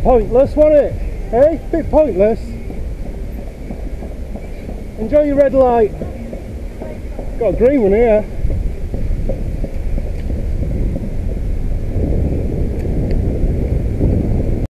pointless, wasn't it? Eh? Bit pointless. Enjoy your red light. Got a green one here.